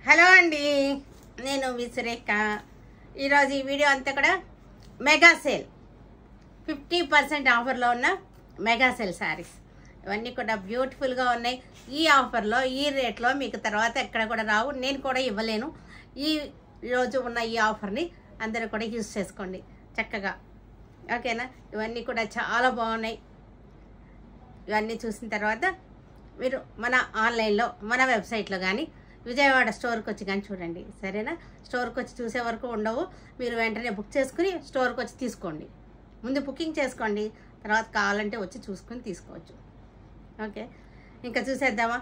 Hello అండి, నేను మీ సురేఖ. ఈరోజు ఈ వీడియో అంతా కూడా మెగా సేల్ 50% ఆఫర్లో ఉన్న మెగా సేల్ శారీస్ ఇవన్నీ కూడా బ్యూటిఫుల్గా ఉన్నాయి. ఈ ఆఫర్లో ఈ రేట్లో మీకు తర్వాత ఎక్కడ కూడా రావు, నేను కూడా ఇవ్వలేను. ఈ రోజు ఉన్న ఈ ఆఫర్ని అందరూ కూడా యూజ్ చేసుకోండి చక్కగా, ఓకేనా? ఇవన్నీ కూడా చాలా బాగున్నాయి. ఇవన్నీ చూసిన తర్వాత మీరు మన ఆన్లైన్లో మన వెబ్సైట్లో కానీ విజయవాడ స్టోర్కి వచ్చి కానీ చూడండి, సరేనా? స్టోర్కి వచ్చి చూసే వరకు ఉండవు, మీరు వెంటనే బుక్ చేసుకుని స్టోర్కి వచ్చి తీసుకోండి. ముందు బుకింగ్ చేసుకోండి, తర్వాత కావాలంటే వచ్చి చూసుకుని తీసుకోవచ్చు. ఓకే, ఇంకా చూసేద్దామా?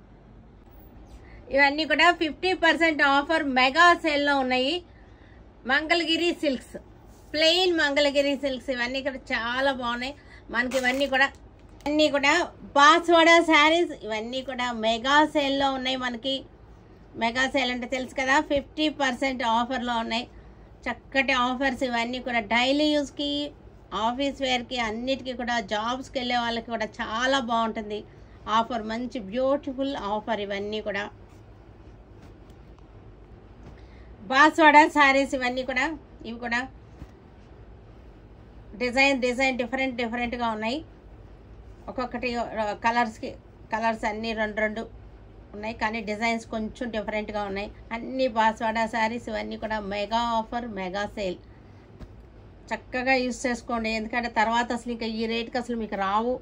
ఇవన్నీ కూడా 50% ఆఫర్ మెగా సేల్లో ఉన్నాయి. Mangalagiri silks, plain Mangalagiri silks ఇవన్నీ కూడా చాలా బాగున్నాయి మనకి. ఇవన్నీ కూడా బాస్వాడ శారీస్, ఇవన్నీ కూడా మెగా సేల్లో ఉన్నాయి మనకి. మెగా సేల్ అంటే తెలుసు కదా, 50% ఆఫర్లో ఉన్నాయి. చక్కటి ఆఫర్స్ ఇవన్నీ కూడా డైలీ యూస్కి, ఆఫీస్ వేర్కి, అన్నిటికీ కూడా, జాబ్స్కి వెళ్ళే వాళ్ళకి కూడా చాలా బాగుంటుంది ఆఫర్. మంచి బ్యూటిఫుల్ ఆఫర్ ఇవన్నీ కూడా. బాస్వాడ శారీస్ ఇవన్నీ కూడా, ఇవి కూడా డిజైన్ డిఫరెంట్గా ఉన్నాయి. ఒక్కొక్కటి కలర్స్ అన్నీ రెండు ఉన్నాయి, కానీ డిజైన్స్ కొంచెం డిఫరెంట్గా ఉన్నాయి. అన్ని బాస్వాడ శారీస్ ఇవన్నీ కూడా మెగా ఆఫర్, మెగా సేల్. చక్కగా యూజ్ చేసుకోండి, ఎందుకంటే తర్వాత అసలు ఇంకా ఈ రేట్కి అసలు మీకు రావు,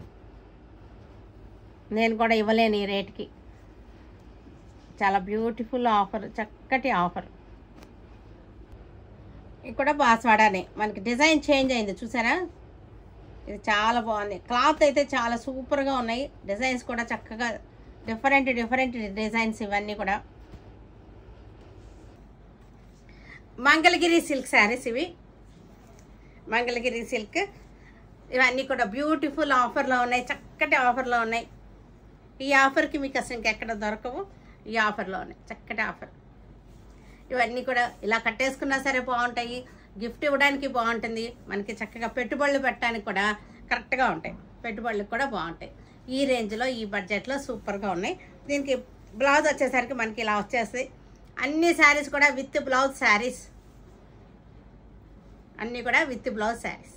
నేను కూడా ఇవ్వలేను ఈ రేట్కి. చాలా బ్యూటిఫుల్ ఆఫర్, చక్కటి ఆఫర్. ఇది కూడా బాస్వాడానే, మనకి డిజైన్ చేంజ్ అయింది చూసారా? ఇది చాలా బాగుంది. క్లాత్ అయితే చాలా సూపర్గా ఉన్నాయి, డిజైన్స్ కూడా చక్కగా డిఫరెంట్ డిజైన్స్ ఇవన్నీ కూడా. మంగళగిరి సిల్క్ శారీస్ ఇవి, మంగళగిరి సిల్క్ ఇవన్నీ కూడా బ్యూటిఫుల్ ఆఫర్లో ఉన్నాయి, చక్కటి ఆఫర్లో ఉన్నాయి. ఈ ఆఫర్కి మీకు అసలు ఇంకెక్కడ దొరకవు, ఈ ఆఫర్లో ఉన్నాయి, చక్కటి ఆఫర్. ఇవన్నీ కూడా ఇలా కట్టేసుకున్నా సరే బాగుంటాయి, గిఫ్ట్ ఇవ్వడానికి బాగుంటుంది మనకి, చక్కగా పెట్టుబడులు పెట్టడానికి కూడా కరెక్ట్గా ఉంటాయి, పెట్టుబడులకు కూడా బాగుంటాయి. ఈ రేంజ్లో ఈ బడ్జెట్లో సూపర్గా ఉన్నాయి. దీనికి బ్లౌజ్ వచ్చేసరికి మనకి ఇలా వచ్చేస్తాయి. అన్ని శారీస్ కూడా విత్ బ్లౌజ్ శారీస్, అన్నీ కూడా with blouse sarees.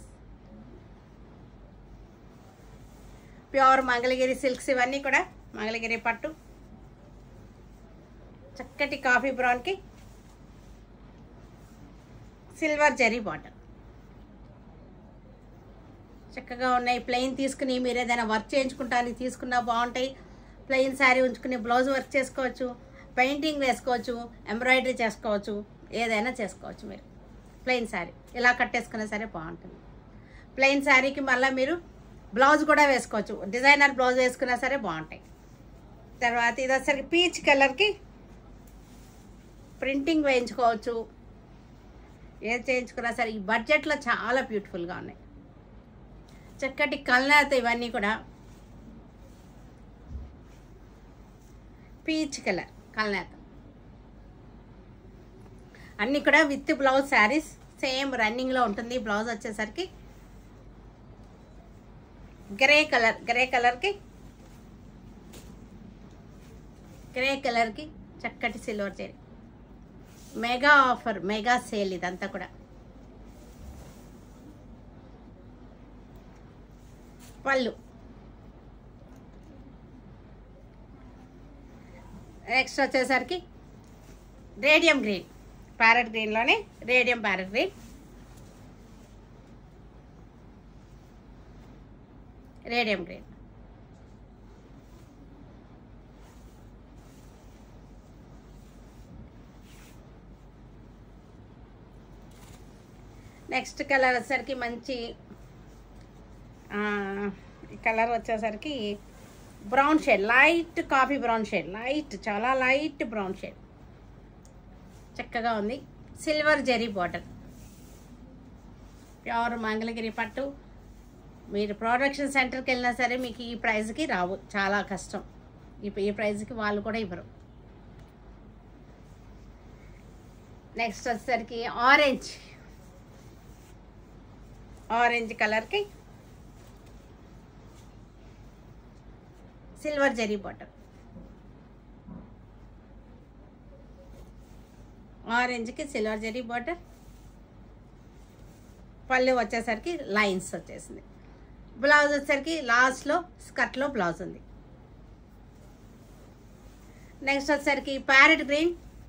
Pure Mangalagiri silks ఇవన్నీ కూడా, మంగళగిరి పట్టు, చక్కటి కాఫీ బ్రౌన్కి సిల్వర్ జరీ బార్డర్ చక్కగా ఉన్నాయి. ప్లెయిన్ తీసుకుని మీరు ఏదైనా వర్క్ చేయించుకుంటానికి తీసుకున్నా బాగుంటాయి. ప్లెయిన్ శారీ ఉంచుకుని బ్లౌజ్ వర్క్ చేసుకోవచ్చు, పెయింటింగ్ వేసుకోవచ్చు, ఎంబ్రాయిడరీ చేసుకోవచ్చు, ఏదైనా చేసుకోవచ్చు మీరు. ప్లెయిన్ శారీ ఇలా కట్టేసుకున్నా సరే బాగుంటుంది. ప్లెయిన్ శారీకి మళ్ళీ మీరు బ్లౌజ్ కూడా వేసుకోవచ్చు, డిజైనర్ బ్లౌజ్ వేసుకున్నా సరే బాగుంటాయి. తర్వాత ఇది వచ్చేసరికి పీచ్ కలర్కి ప్రింటింగ్ వేయించుకోవచ్చు, ఏది చేయించుకున్నా సరే ఈ బడ్జెట్లో చాలా బ్యూటిఫుల్గా ఉన్నాయి. చక్కటి కల్నేత ఇవన్నీ కూడా పీచ్ కలర్ కల్నేత, అన్నీ కూడా విత్ బ్లౌజ్ శారీస్. సేమ్ రన్నింగ్లో ఉంటుంది. బ్లౌజ్ వచ్చేసరికి గ్రే కలర్కి చక్కటి silver zari. Mega offer, mega sale ఇదంతా కూడా. పళ్ళు నెక్స్ట్ వచ్చేసరికి రేడియం గ్రీన్, ప్యారెట్ గ్రీన్లోనే radium parrot green, radium green. Next colour వచ్చేసరికి మంచి కలర్ వచ్చేసరికి brown shade, light coffee brown shade, చాలా లైట్ బ్రౌన్ షేడ్, చక్కగా ఉంది. Silver zari border, pure Mangalagiri పట్టు. మీరు ప్రొడక్షన్ సెంటర్కి వెళ్ళినా సరే మీకు ఈ ప్రైస్కి రావు, చాలా కష్టం. ఈ ప్రైస్కి వాళ్ళు కూడా ఇవ్వరు. నెక్స్ట్ వచ్చేసరికి ఆరెంజ్ కలర్కి సిల్వర్ జరీ బార్డర్, ఆరెంజ్కి సిల్వర్ జరీ బార్డర్. పళ్ళు వచ్చేసరికి లైన్స్ వచ్చేసింది. బ్లౌజ్ వచ్చేసరికి లాస్ట్లో స్కర్ట్లో బ్లౌజ్ ఉంది. నెక్స్ట్ వచ్చేసరికి parrot green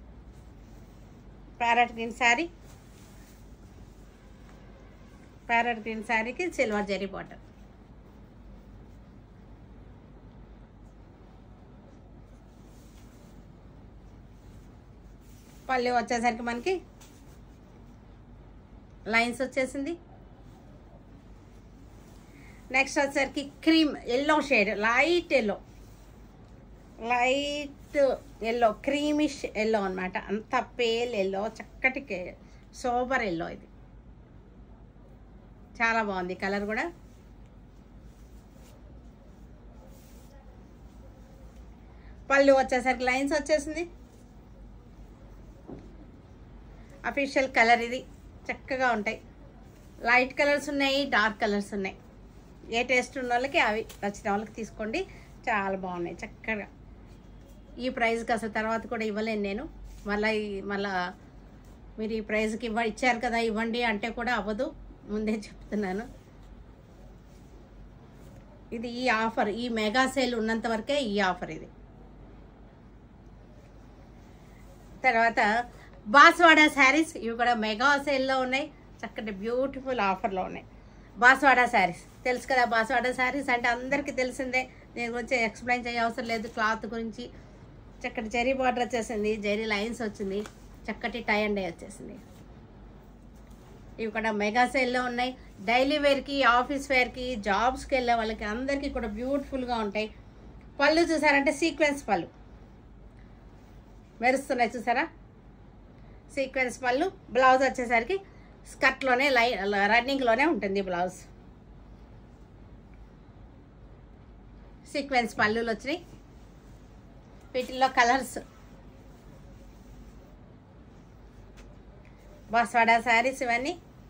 saree. Parrot green శారీకి సిల్వర్ జరీ బార్డర్. పళ్ళు వచ్చేసరికి మనకి లైన్స్ వచ్చేసింది. నెక్స్ట్ వచ్చేసరికి cream yellow shade, light yellow creamish yellow అనమాట. అంత పేల్ ఎల్లో, చక్కటి సోబర్ ఎల్లో. ఇది చాలా బాగుంది కలర్ కూడా. పళ్ళు వచ్చేసరికి లైన్స్ వచ్చేసింది. అఫీషియల్ కలర్ ఇది. చక్కగా ఉంటాయి. లైట్ కలర్స్ ఉన్నాయి, డార్క్ కలర్స్ ఉన్నాయి. ఏ టేస్ట్ ఉన్న వాళ్ళకి అవి నచ్చిన వాళ్ళకి తీసుకోండి. చాలా బాగున్నాయి చక్కగా. ఈ ప్రైస్కి అసలు తర్వాత కూడా ఇవ్వలేను నేను. మళ్ళా మీరు ఈ ప్రైస్కి ఇచ్చారు కదా ఇవ్వండి అంటే కూడా అవ్వదు, ముందే చెప్తున్నాను. ఇది ఈ ఆఫర్, ఈ మెగా సేల్ ఉన్నంత వరకే ఈ ఆఫర్ ఇది. తర్వాత బాస్వాడా శారీస్, ఇవి కూడా మెగా సేల్లో ఉన్నాయి. చక్కటి బ్యూటిఫుల్ ఆఫర్లో ఉన్నాయి. బాస్వాడా శారీస్ తెలుసు కదా. బాస్వాడా శారీస్ అంటే అందరికీ తెలిసిందే, దీని గురించి ఎక్స్ప్లెయిన్ చేయ అవసరం లేదు. క్లాత్ గురించి చక్కటి జరీ బార్డర్ వచ్చేసింది, జరీ లైన్స్ వచ్చింది, చక్కటి టై అండ్ డై వచ్చేసింది. ఇవి కూడా మెగా సేల్లో ఉన్నాయి. డైలీ వేర్కి, ఆఫీస్ వేర్కి, జాబ్స్కి వెళ్ళే వాళ్ళకి అందరికీ కూడా బ్యూటిఫుల్గా ఉంటాయి. పళ్ళు చూసారంటే సీక్వెన్స్ పళ్ళు మెరుస్తున్నాయి చూసారా, సీక్వెన్స్ పళ్ళు. బ్లౌజ్ వచ్చేసరికి స్కర్ట్లోనే రన్నింగ్లోనే ఉంటుంది బ్లౌజ్. సీక్వెన్స్ పళ్ళులు వచ్చినాయి. వీటిల్లో కలర్స్. బాస్వాడా శారీస్ ఇవన్నీ.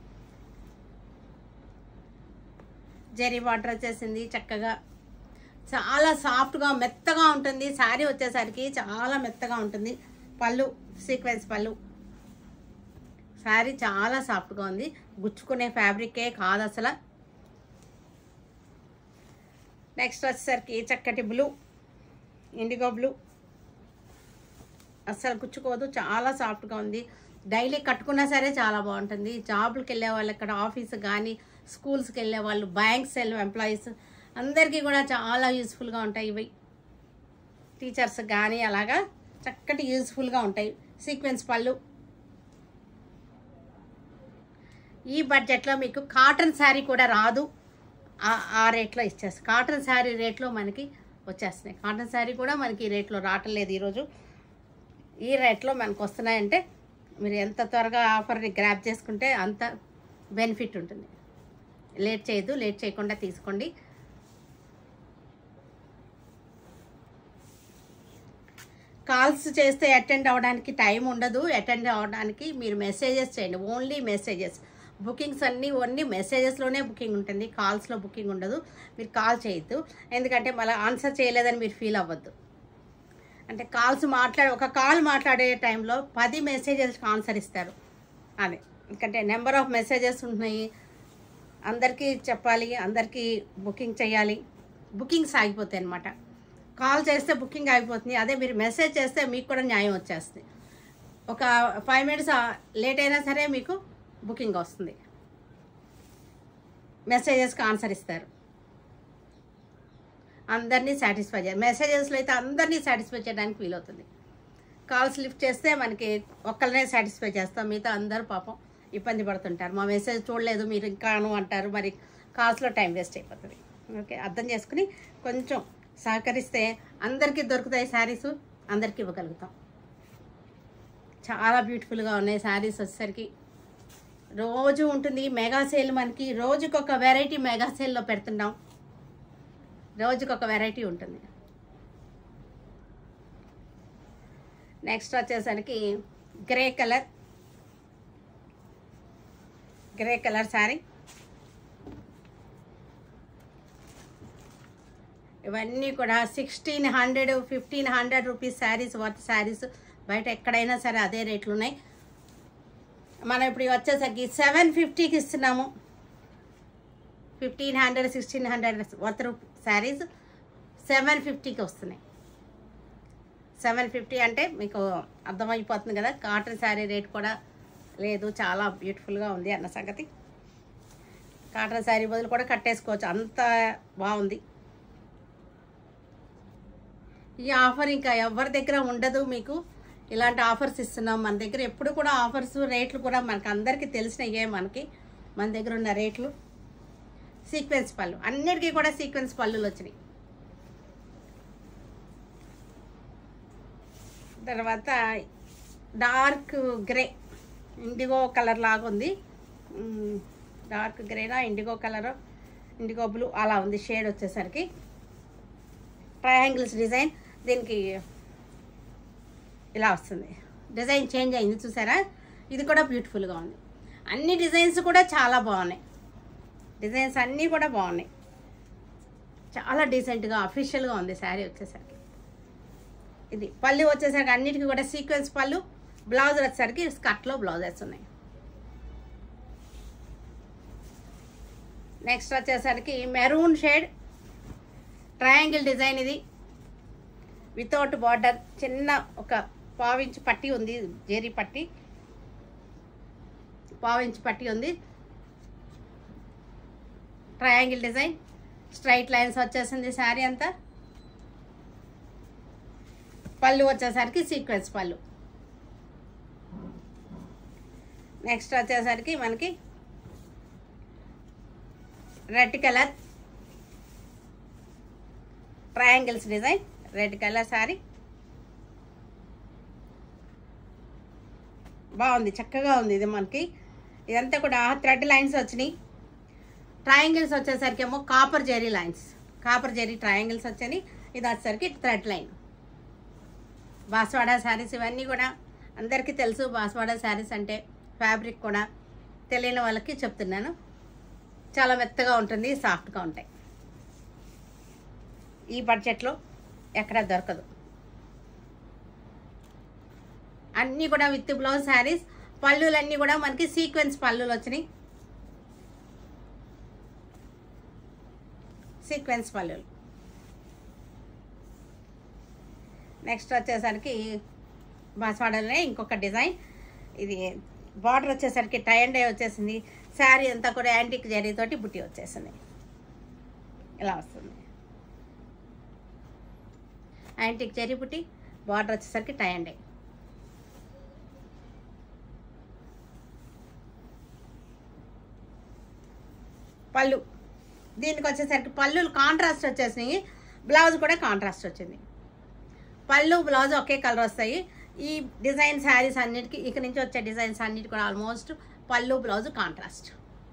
జరీ బార్డర్ వచ్చేసింది చక్కగా. చాలా సాఫ్ట్గా మెత్తగా ఉంటుంది శారీ వచ్చేసరికి, చాలా మెత్తగా ఉంటుంది. పళ్ళు సీక్వెన్స్ పళ్ళు. శారీ చాలా సాఫ్ట్గా ఉంది, గుచ్చుకునే ఫ్యాబ్రికే కాదు అసలు. నెక్స్ట్ వచ్చేసరికి చక్కటి బ్లూ, ఇండిగో బ్లూ. అస్సలు గుచ్చుకోదు, చాలా సాఫ్ట్గా ఉంది. డైలీ కట్టుకున్నా సరే చాలా బాగుంటుంది. జాబ్లకు వెళ్ళే వాళ్ళు, ఇక్కడ ఆఫీస్ కానీ స్కూల్స్కి వెళ్ళే వాళ్ళు, బ్యాంక్స్ వెళ్ళే ఎంప్లాయీస్ అందరికీ కూడా చాలా యూస్ఫుల్గా ఉంటాయి ఇవి. టీచర్స్ కానీ అలాగా చక్కటి యూస్ఫుల్గా ఉంటాయి. సీక్వెన్స్ పళ్ళు. ఈ బడ్జెట్లో మీకు కాటన్ శారీ కూడా రాదు, ఆ రేట్లో ఇచ్చేస్తాయి. కాటన్ శారీ రేట్లో మనకి వచ్చేస్తున్నాయి. కాటన్ శారీ కూడా మనకి ఈ రేట్లో రావట్లేదు ఈరోజు. ఈ రేట్లో మనకు వస్తున్నాయంటే మీరు ఎంత త్వరగా ఆఫర్ని గ్రాప్ చేసుకుంటే అంత బెనిఫిట్ ఉంటుంది. లేట్ చేయొద్దు, లేట్ చేయకుండా తీసుకోండి. కాల్స్ చేస్తే అటెండ్ అవ్వడానికి టైం ఉండదు. అటెండ్ అవ్వడానికి మీరు మెసేజెస్ చేయండి, ఓన్లీ మెసేజెస్. బుకింగ్స్ ఓన్లీ మెసేజెస్లోనే బుకింగ్ ఉంటుంది, కాల్స్లో బుకింగ్ ఉండదు. మీరు కాల్ చేయొద్దు, ఎందుకంటే మళ్ళీ ఆన్సర్ చేయలేదని మీరు ఫీల్ అవ్వద్దు. అంటే ఒక కాల్ మాట్లాడే టైంలో 10 మెసేజెస్కి ఆన్సర్ ఇస్తారు. అదే ఎందుకంటే నెంబర్ ఆఫ్ మెసేజెస్ ఉన్నాయి, అందరికీ చెప్పాలి, అందరికీ బుకింగ్ చేయాలి. బుకింగ్స్ ఆగిపోతాయి అన్నమాట. కాల్ చేస్తే బుకింగ్ ఆగిపోతుంది. అదే మీరు మెసేజ్ చేస్తే మీకు కూడా న్యాయం వచ్చేస్తుంది. ఒక 5 మినిట్స్ లేట్ అయినా సరే మీకు బుకింగ్ వస్తుంది. మెసేజెస్కి ఆన్సర్ ఇస్తారు, అందరినీ సాటిస్ఫై చేయాలి. మెసేజెస్లో అయితే అందరినీ సాటిస్ఫై చేయడానికి వీలవుతుంది. కాల్స్ లిఫ్ట్ చేస్తే మనకి ఒక్కరినే సాటిస్ఫై చేస్తాం, మిగతా అందరూ పాపం ఇబ్బంది పడుతుంటారు. మా మెసేజ్ చూడలేదు మీరు ఇంకాను అంటారు, మరి కాల్స్లో టైం వేస్ట్ అయిపోతుంది. ఓకే, అర్థం చేసుకుని కొంచెం సహకరిస్తే అందరికీ దొరుకుతాయి శారీస్, అందరికీ ఇవ్వగలుగుతాం. చాలా బ్యూటిఫుల్గా ఉన్నాయి శారీస్. వచ్చేసరికి రోజు ఉంటుంది మెగా సేల్. మనకి రోజుకొక వెరైటీ మెగా సేల్లో పెడుతున్నాం, రోజుకొక వెరైటీ ఉంటుంది. నెక్స్ట్ వచ్చేసరికి గ్రే కలర్ శారీ. ఇవన్నీ కూడా 1600, 1500 రూపీస్ శారీస్ వర్త్ శారీస్. బయట ఎక్కడైనా సరే అదే రేట్లు ఉన్నాయి. మనం ఇప్పుడు వచ్చేసరికి 750కి ఇస్తున్నాము. 1500 1600 వర్త్ శారీస్ 750కి వస్తున్నాయి. 750 అంటే మీకు అర్థమైపోతుంది కదా, కాటన్ శారీ రేట్ కూడా లేదు, చాలా బ్యూటిఫుల్గా ఉంది అన్న సంగతి. కాటన్ శారీ బదులు కూడా కట్టేసుకోవచ్చు, అంత బాగుంది. ఈ ఆఫర్ ఇంకా ఎవరి దగ్గర ఉండదు. మీకు ఇలాంటి ఆఫర్స్ ఇస్తున్నాం మన దగ్గర. ఎప్పుడు కూడా ఆఫర్స్ రేట్లు కూడా మనకు అందరికీ తెలిసినయే. మన దగ్గర ఉన్న రేట్లు. సీక్వెన్స్ పళ్ళు, అన్నిటికీ కూడా సీక్వెన్స్ పళ్ళులు వచ్చినాయి. తర్వాత డార్క్ గ్రే, ఇండిగో కలర్ లాగా ఉంది. డార్క్ గ్రేనా ఇండిగో కలర్, ఇండిగో బ్లూ అలా ఉంది షేడ్ వచ్చేసరికి. ట్రయాంగిల్స్ డిజైన్, దీనికి ఇలా వస్తుంది. డిజైన్ చేంజ్ అయింది చూసారా, ఇది కూడా బ్యూటిఫుల్గా ఉంది. అన్ని డిజైన్స్ కూడా చాలా బాగున్నాయి. డిజైన్స్ అన్నీ కూడా బాగున్నాయి. చాలా డీసెంట్గా అఫీషియల్గా ఉంది శారీ వచ్చేసరికి. ఇది పళ్ళు వచ్చేసరికి అన్నిటికీ కూడా సీక్వెన్స్ పళ్ళు. బ్లౌజ్ వచ్చేసరికి స్కర్ట్లో బ్లౌజెస్ ఉన్నాయి. నెక్స్ట్ వచ్చేసరికి మెరూన్ షేడ్ ట్రయాంగిల్ డిజైన్. ఇది వితౌట్ బార్డర్, చిన్న ఒక పావించి పట్టి ఉంది, జెరీ పట్టి, పావించి పట్టి ఉంది. ట్రయాంగిల్ డిజైన్, స్ట్రైట్ లైన్స్ వచ్చేసింది శారీ అంతా. పళ్ళు వచ్చేసరికి సీక్వెన్స్ పళ్ళు. నెక్స్ట్ వచ్చేసరికి మనకి red colour triangles design, red colour sari బాగుంది, చక్కగా ఉంది. ఇది మనకి ఇదంతా కూడా థ్రెడ్ లైన్స్ వచ్చినాయి. ట్రయాంగిల్స్ వచ్చేసరికి ఏమో copper zari lines, copper zari triangles వచ్చాయి. ఇది వచ్చేసరికి థ్రెడ్ లైన్. బాస్వాడా శారీస్ ఇవన్నీ కూడా అందరికీ తెలుసు. బాస్వాడా శారీస్ అంటే ఫ్యాబ్రిక్ కూడా తెలియని వాళ్ళకి చెప్తున్నాను. చాలా మెత్తగా ఉంటుంది, సాఫ్ట్గా ఉంటాయి. ఈ బడ్జెట్లో ఎక్కడ దొరకదు. అన్నీ కూడా విత్ బ్లౌజ్ శారీస్. పళ్ళులన్నీ కూడా మనకి సీక్వెన్స్ పళ్ళులు వచ్చినాయి. సీక్వెన్స్ పళ్ళులు. నెక్స్ట్ వచ్చేసరికి బాస్వాడలోనే ఇంకొక డిజైన్. ఇది బార్డర్ వచ్చేసరికి టై అండ్ డై వచ్చేసింది. శారీ అంతా కూడా యాంటిక్ జరీతోటి బుట్టి వచ్చేసింది. ఇలా వస్తుంది యాంటిక్ జరీ బుట్టి. బార్డర్ వచ్చేసరికి టై అండ్ డై. పళ్ళు, దీనికి వచ్చేసరికి పళ్ళులు కాంట్రాస్ట్ వచ్చేసినాయి. బ్లౌజ్ కూడా కాంట్రాస్ట్ వచ్చింది. పళ్ళు బ్లౌజ్ ఒకే కలర్ వస్తాయి. ఈ డిజైన్ శారీస్ అన్నిటికీ, ఇక నుంచి వచ్చే డిజైన్స్ అన్నిటి కూడా ఆల్మోస్ట్ పళ్ళు బ్లౌజ్ కాంట్రాస్ట్.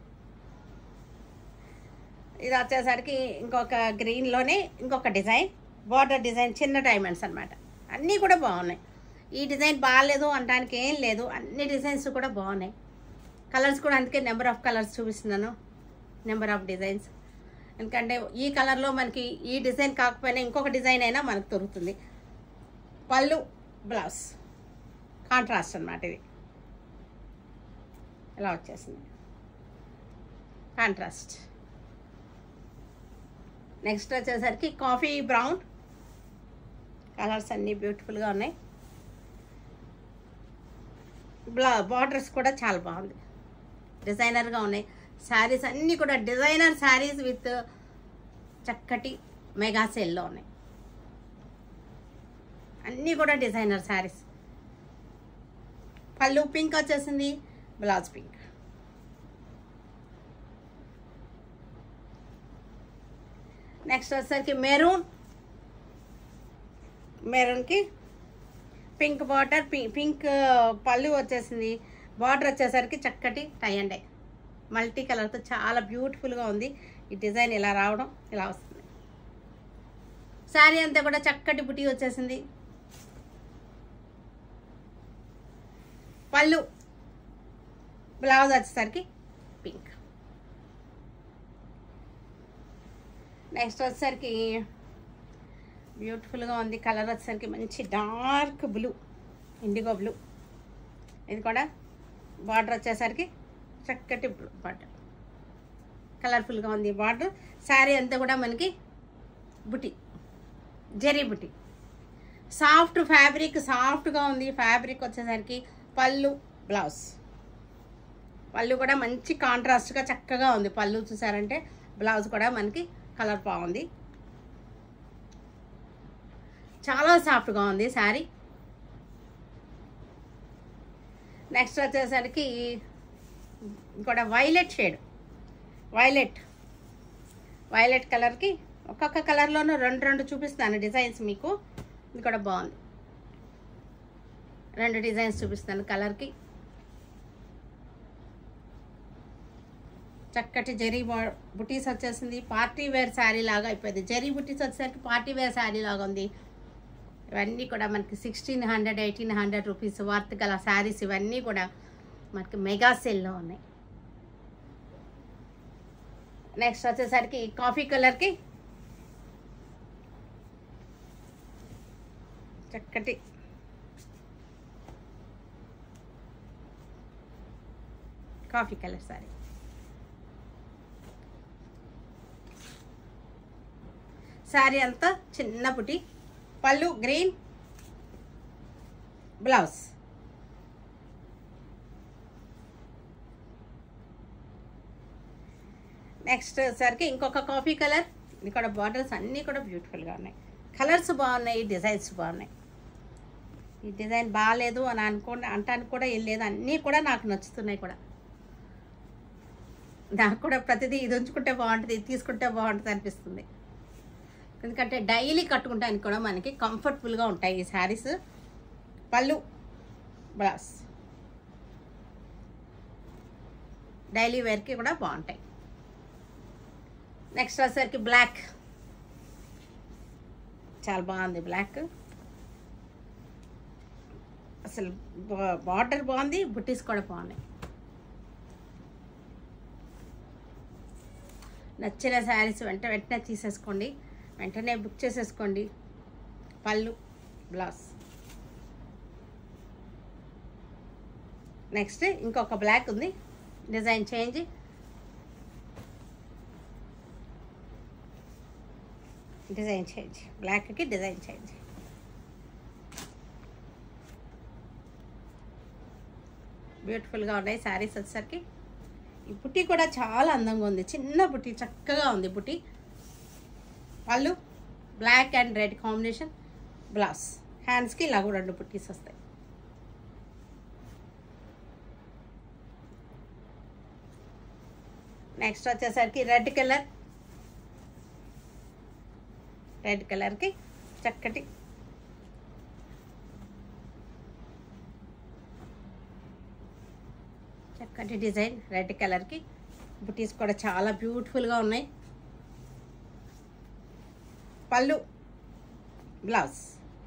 ఇది వచ్చేసరికి ఇంకొక గ్రీన్లోనే ఇంకొక డిజైన్, బార్డర్ డిజైన్, చిన్న డైమండ్స్ అనమాట. అన్నీ కూడా బాగున్నాయి. ఈ డిజైన్ బాగాలేదు అనడానికి ఏం లేదు, అన్ని డిజైన్స్ కూడా బాగున్నాయి. కలర్స్ కూడా అందుకే నెంబర్ ఆఫ్ కలర్స్ చూపిస్తున్నాను, నెంబర్ ఆఫ్ డిజైన్స్. ఎందుకంటే ఈ కలర్లో మనకి ఈ డిజైన్ కాకపోయినా ఇంకొక డిజైన్ అయినా మనకు దొరుకుతుంది. పళ్ళు బ్లౌజ్ కాంట్రాస్ట్ అన్నమాట. ఇది ఇలా వచ్చేసింది కాంట్రాస్ట్. నెక్స్ట్ వచ్చేసరికి కాఫీ బ్రౌన్. కలర్స్ అన్నీ బ్యూటిఫుల్గా ఉన్నాయి. బార్డర్స్ కూడా చాలా బాగుంది, డిజైనర్గా ఉన్నాయి. శారీస్ అన్నీ కూడా డిజైనర్ శారీస్ విత్ చక్కటి మెగా సేల్లో ఉన్నాయి. అన్నీ కూడా డిజైనర్ శారీస్. పళ్ళు పింక్ వచ్చేసింది, బ్లౌజ్ పింక్. నెక్స్ట్ వచ్చేసరికి మెరూన్. మెరూన్కి పింక్ బార్డర్, పింక్ పళ్ళు వచ్చేసింది. బార్డర్ వచ్చేసరికి చక్కటి టై అండ్ డై మల్టీ కలర్తో చాలా బ్యూటిఫుల్గా ఉంది. ఈ డిజైన్ ఇలా రావడం ఇలా వస్తుంది. శారీ అంతా కూడా చక్కటి బుటీ వచ్చేసింది. పళ్ళు బ్లౌజ్ వచ్చేసరికి పింక్. నెక్స్ట్ వచ్చేసరికి బ్యూటిఫుల్గా ఉంది. కలర్ వచ్చేసరికి మంచి డార్క్ బ్లూ, ఇండిగో బ్లూ. ఇది కూడా బార్డర్ వచ్చేసరికి చక్కటి బార్డర్, కలర్ఫుల్గా ఉంది బార్డర్. శారీ అంతా కూడా మనకి బుటీ, జరీ బుటీ, సాఫ్ట్ ఫ్యాబ్రిక్, సాఫ్ట్గా ఉంది ఫ్యాబ్రిక్. వచ్చేసరికి పళ్ళు, బ్లౌజ్, పళ్ళు కూడా మంచి కాంట్రాస్ట్గా చక్కగా ఉంది పళ్ళు. చూసారంటే బ్లౌజ్ కూడా మనకి కలర్ బాగుంది, చాలా సాఫ్ట్గా ఉంది శారీ. నెక్స్ట్ వచ్చేసరికి కూడా వైలెట్ షేడ్, వైలెట్ కలర్కి ఒక్కొక్క కలర్లోనూ రెండు చూపిస్తాను డిజైన్స్ మీకు. ఇది కూడా బాగుంది, 2 డిజైన్స్ చూపిస్తాను కలర్కి. చక్కటి జరీ బుటీస్ వచ్చేసింది, పార్టీ వేర్ శారీ లాగా అయిపోయింది. జరీ బుటీస్ వచ్చేసరికి పార్టీ వేర్ శారీ లాగా ఉంది. ఇవన్నీ కూడా మనకి 1600, 1800 రూపీస్ వర్త్ గల శారీస్. ఇవన్నీ కూడా మనకి మెగా సేల్లో ఉన్నాయి. నెక్స్ట్ వచ్చేసరికి కాఫీ కలర్కి చక్కటి కాఫీ కలర్ శారీ. శారీ అంతా చిన్న పుటి, పళ్ళు గ్రీన్, బ్లౌజ్. నెక్స్ట్ సరికి ఇంకొక కాఫీ కలర్. ఇక్కడ బార్డర్స్ అన్నీ కూడా బ్యూటిఫుల్గా ఉన్నాయి, కలర్స్ బాగున్నాయి, డిజైన్స్ బాగున్నాయి. ఈ డిజైన్ బాగాలేదు అని అంటానికి కూడా ఏం లేదు, అన్నీ కూడా నాకు నచ్చుతున్నాయి కూడా. నాకు కూడా ప్రతిదీ ఇది ఉంచుకుంటే బాగుంటుంది, ఇది తీసుకుంటే బాగుంటుంది అనిపిస్తుంది. ఎందుకంటే డైలీ కట్టుకుంటానికి కూడా మనకి కంఫర్టబుల్గా ఉంటాయి ఈ శారీస్. పళ్ళు, బ్లౌజ్, డైలీ వేర్కి కూడా బాగుంటాయి. నెక్స్ట్ వచ్చేసరికి బ్లాక్, చాలా బాగుంది బ్లాక్. అసలు బార్డర్ బాగుంది, బుట్టీస్ కూడా బాగున్నాయి. నచ్చిన శారీస్ వెంటనే తీసేసుకోండి, వెంటనే బుక్ చేసేసుకోండి. పళ్ళు, బ్లౌజ్. నెక్స్ట్ ఇంకొక బ్లాక్ ఉంది, డిజైన్ చేంజ్. బ్లాక్కి డిజైన్ చేంజ్. బ్యూటిఫుల్గా ఉన్నాయి శారీస్ వచ్చేసరికి. ఈ బుట్టి కూడా చాలా అందంగా ఉంది, చిన్న బుట్టి, చక్కగా ఉంది బుట్టి. Pallu black and red combination, blouse. హ్యాండ్స్కి ఇలాగ 2 బుట్టీస్ వస్తాయి. నెక్స్ట్ వచ్చేసరికి రెడ్ కలర్కి చక్కటి డిజైన్. రెడ్ కలర్కి బుటీస్ కూడా చాలా బ్యూటిఫుల్గా ఉన్నాయి. పళ్ళు, బ్లౌజ్.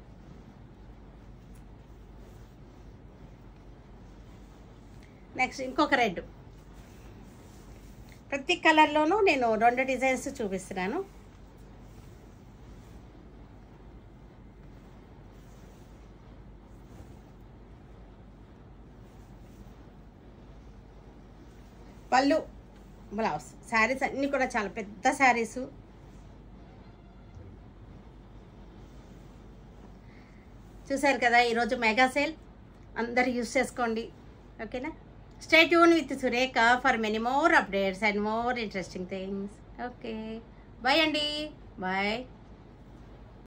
నెక్స్ట్ ఇంకొక రెడ్. ప్రతి కలర్లోనూ నేను 2 డిజైన్స్ చూపిస్తున్నాను. పళ్ళు, బ్లౌజ్. శారీస్ అన్నీ కూడా చాలా పెద్ద శారీసు. చూసారు కదా, ఈరోజు మెగా సేల్, అందరు యూస్ చేసుకోండి. ఓకేనా? Stay tune with Surekha for many more updates and more interesting things. Okay, bye అండి, బాయ్.